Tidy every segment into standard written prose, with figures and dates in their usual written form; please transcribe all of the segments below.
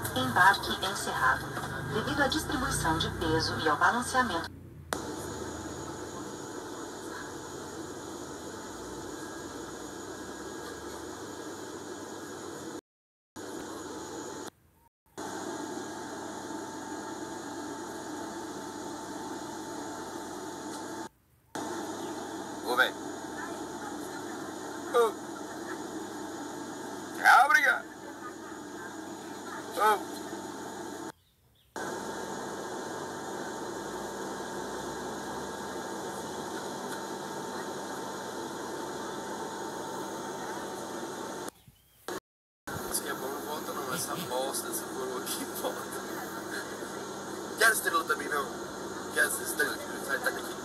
Embarque encerrado. Devido à distribuição de peso e ao balanceamento. Ô, velho. Ô. Ah, obrigado. Ô. Isso que é bom não volta não, essa bosta, essa coroa aqui volta. Quero estrela também não. Quero essa estrela aqui, sai daqui.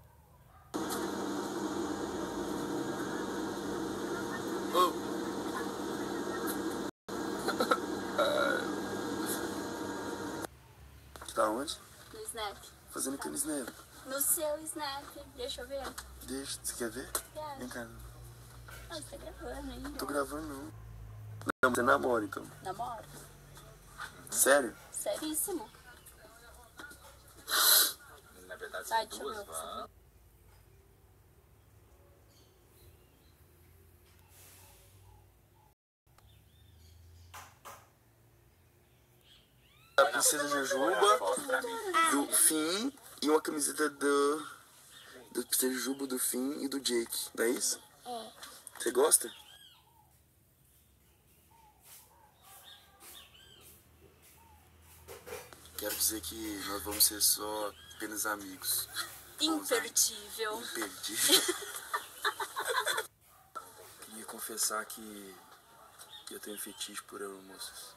Oh. Tá onde? No Snap. Fazendo o que no Snap? No seu Snap. Deixa eu ver. Deixa, você quer ver? Quero. Vem cá. Ah, você tá gravando ainda? Tô gravando não. Não, você namora então. Namoro? Sério? Seríssimo. Na verdade, Sai, são deixa eu ver duas o que você vans. A princesa Jujuba, do Finn e uma camiseta do princesa Jujuba, do Finn e do Jake, não é isso? É. Você gosta? Quero dizer que nós vamos ser só apenas amigos. Imperdível. Imperdível. Queria confessar que eu tenho fetiche por aeromoças.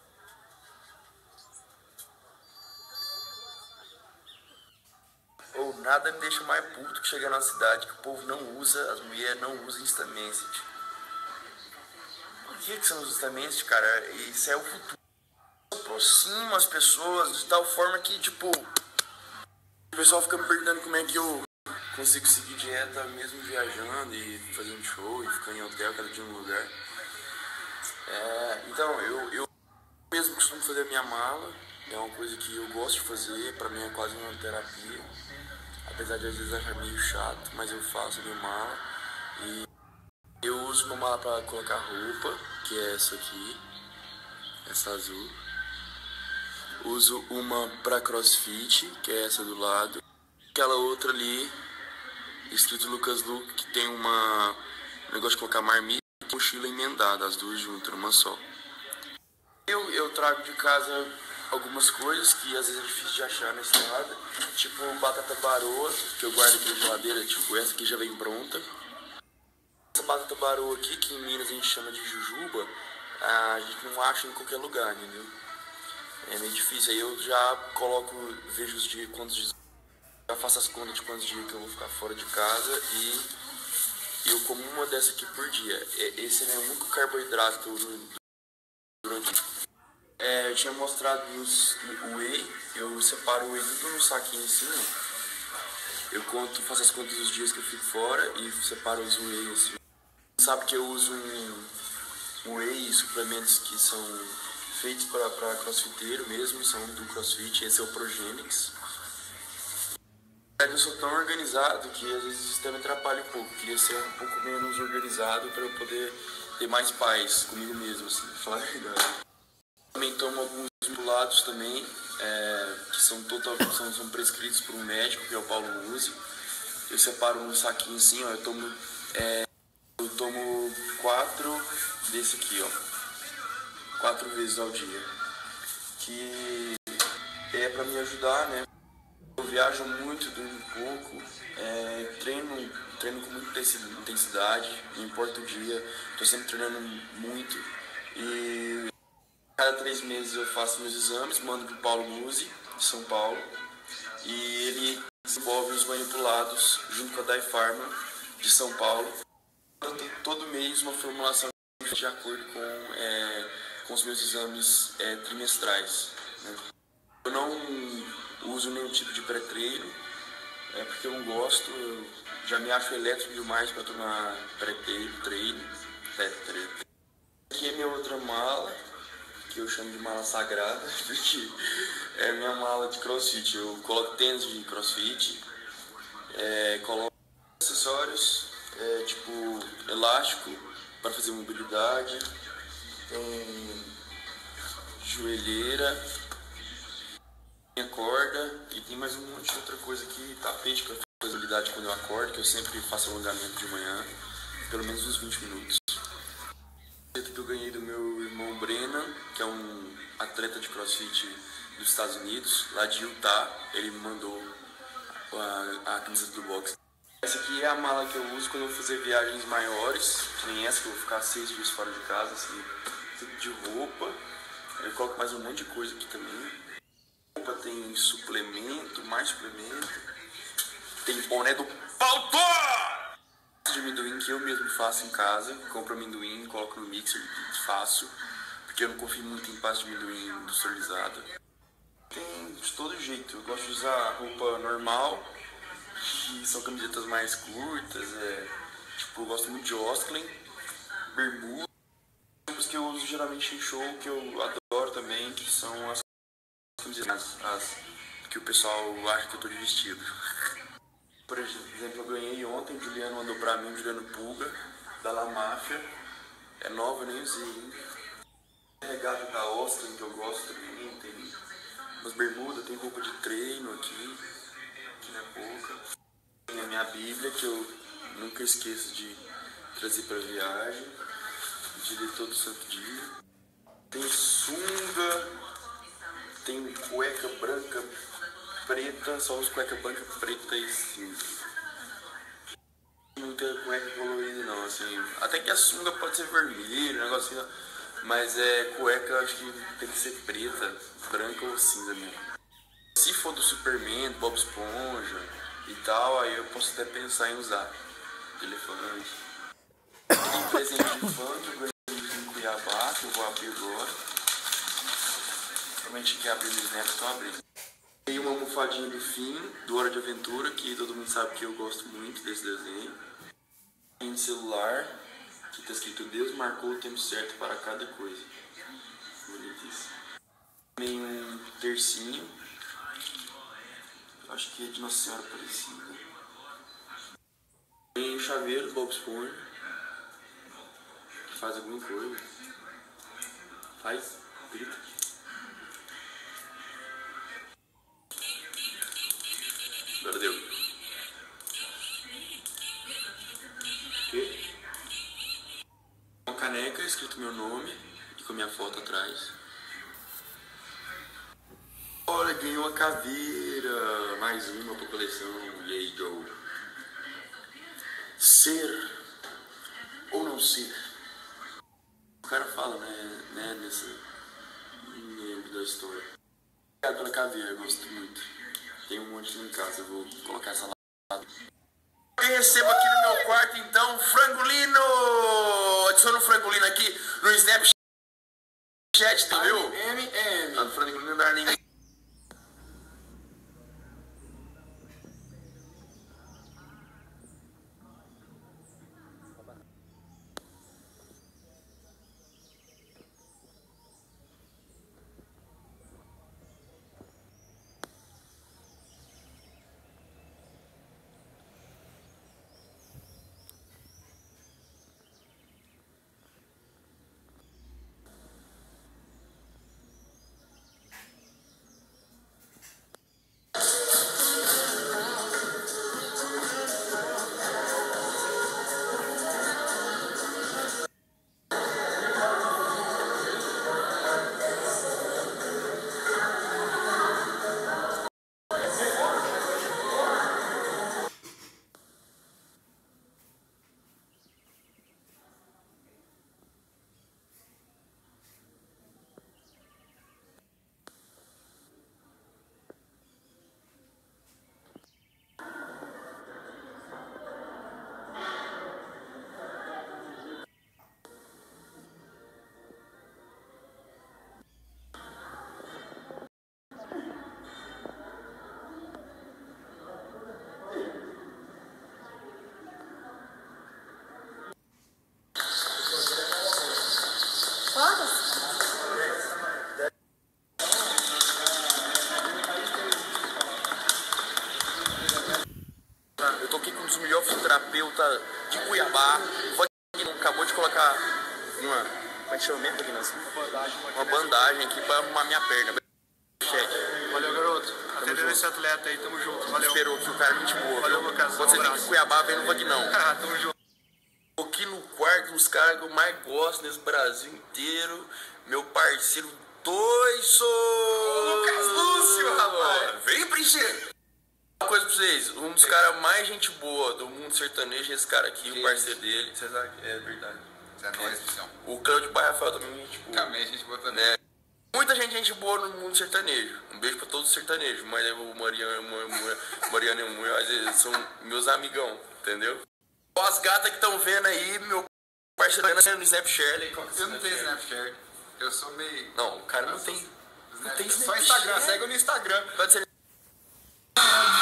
Ou nada me deixa mais puto que chegar na cidade que o povo não usa, as mulheres não usam Insta Message. Por que você não usa Insta Message, cara? Isso é o futuro. Aproxima as pessoas de tal forma que, tipo, o pessoal fica me perguntando como é que eu consigo seguir dieta mesmo viajando e fazendo show e ficando em hotel, cada dia em um lugar. Então, eu mesmo costumo fazer a minha mala. É uma coisa que eu gosto de fazer, pra mim é quase uma terapia. Apesar de às vezes achar meio chato, mas eu faço a minha mala. E eu uso uma mala pra colocar roupa, que é essa aqui, essa azul. Uso uma pra CrossFit, que é essa do lado. Aquela outra ali, escrito Lucas Luke, que tem um negócio de colocar marmita e mochila emendada, as duas juntas, numa só. Eu trago de casa algumas coisas que às vezes é difícil de achar na estrada, tipo batata baroa, que eu guardo aqui na geladeira, tipo essa aqui já vem pronta. Essa batata baroa aqui, que em Minas a gente chama de jujuba, a gente não acha em qualquer lugar, entendeu? É meio difícil, aí eu já coloco, vejo os dias, quantos dias, já faço as contas de quantos dias que eu vou ficar fora de casa e eu como uma dessa aqui por dia. Esse é o único carboidrato durante... eu tinha mostrado o whey, eu separo o whey tudo num saquinho assim, ó. Eu faço as contas dos dias que eu fico fora e separo os whey assim. Sabe que eu uso um whey e suplementos que são feitos para crossfiteiro mesmo, são do CrossFit, esse é o Progenix. Eu sou tão organizado que às vezes o sistema atrapalha um pouco. Eu queria ser um pouco menos organizado para eu poder ter mais paz comigo mesmo, assim, pra falar a verdade. Também tomo alguns manipulados também, que são prescritos por um médico, que é o Paulo Musi. Eu separo num saquinho assim, ó, eu tomo 4 desse aqui, ó, 4 vezes ao dia, que é para me ajudar, né? Eu viajo muito, durmo pouco, treino com muita intensidade, não importa o dia, estou sempre treinando muito e cada 3 meses eu faço meus exames, mando pro Paulo Musi, de São Paulo, e ele desenvolve os manipulados junto com a Dai Pharma de São Paulo. Eu tenho todo mês uma formulação de acordo com os meus exames trimestrais, né? Eu não uso nenhum tipo de pré-treino, porque eu não gosto, eu já me acho elétrico demais para tomar pré-treino. Aqui é minha outra mala, que eu chamo de mala sagrada, porque é minha mala de crossfit. Eu coloco tênis de crossfit, coloco acessórios, tipo elástico para fazer mobilidade, tem joelheira, minha corda e tem mais um monte de outra coisa aqui, tapete para fazer mobilidade quando eu acordo, que eu sempre faço alongamento de manhã, pelo menos uns 20 minutos. Que eu ganhei do meu irmão Brennan, que é um atleta de crossfit dos Estados Unidos, lá de Utah. Ele me mandou a camiseta do box. Essa aqui é a mala que eu uso quando eu vou fazer viagens maiores, que nem essa, que eu vou ficar 6 dias fora de casa, assim, tudo de roupa. Eu coloco mais um monte de coisa aqui também. Roupa tem suplemento, mais suplemento. Tem boné do Pautor! De amendoim que eu mesmo faço em casa, compro amendoim, coloco no mixer e faço, porque eu não confio muito em pasta de amendoim industrializada. Tem de todo jeito, eu gosto de usar roupa normal, que são camisetas mais curtas, tipo, eu gosto muito de Osklen, bermuda, que eu uso geralmente em show, que eu adoro também, que são as camisetas que o pessoal acha que eu tô de vestido. Por exemplo, eu ganhei ontem, o Juliano mandou pra mim, o Juliano Pulga, da La Máfia. É nova, eu nem usei ainda. Regata da Austin, que eu gosto também. Tem umas bermudas, tem roupa de treino aqui, que não é pouca. Tem a minha Bíblia, que eu nunca esqueço de trazer pra viagem, de ler todo santo dia. Tem sunga, tem cueca branca, preta, só uso cueca branca, preta e cinza. Não tem cueca colorida não, assim. Até que a sunga pode ser vermelha, um negocinho, mas cueca acho que tem que ser preta, branca ou cinza mesmo. Se for do Superman, Bob Esponja e tal, aí eu posso até pensar em usar de elefante. Tem presente de funk, eu ganhei em Cuiabá, que eu vou abrir agora. Realmente que abrir os netos, estou abrindo. Tem uma almofadinha do Fim, do Hora de Aventura, que todo mundo sabe que eu gosto muito desse desenho. Tem um celular, que está escrito Deus marcou o tempo certo para cada coisa. Bonitíssimo. Tem um tercinho, acho que é de Nossa Senhora Aparecida. Tem um chaveiro do Bob Esponja, que faz alguma coisa. Faz, grita. Agora deu. Aqui. Uma caneca escrito meu nome e com a minha foto atrás. Olha, ganhou uma caveira. Mais uma pra coleção. E aí, Joe? Ser ou não ser? O cara fala, né nessa... Não lembro da história. Obrigado pela caveira, eu gosto muito. Tem um monte em casa, eu vou colocar essa lá. Eu recebo aqui no meu quarto, então, Frangolino! Adiciona o Frangolino aqui no Snapchat, entendeu? O Frangolino não dá nem... Como é que chama mesmo, Guinness? Uma bandagem aqui pra arrumar minha perna. Cheque. Valeu, garoto. Atendendo esse atleta aí, tamo junto. Valeu. Esperou que o cara é gente boa. Valeu, Lucas. Quando você vem de Cuiabá, vem no Vagnão. Tamo junto. Tô aqui no quarto dos caras que eu mais gosto nesse Brasil inteiro. Meu parceiro Toiso! Lucas Lúcio, rapaz! Vem, princesa! Uma coisa pra vocês, um dos caras mais gente boa do mundo sertanejo é esse cara aqui, o parceiro dele. Você sabe que é verdade. Você é nóis, bichão. O Cláudio Pai Rafael também é gente boa. Também, gente boa também. Né? Muita gente boa no mundo sertanejo. Um beijo pra todos os sertanejos. Mas o Mariana e o Munhoz, eles são meus amigão, entendeu? As gatas que estão vendo aí, meu parceiro no Snapchat. Eu não tenho Snapchat. Eu sou meio... Não, o cara não tem. Não tem Só Instagram, segue no Instagram. Pode ser.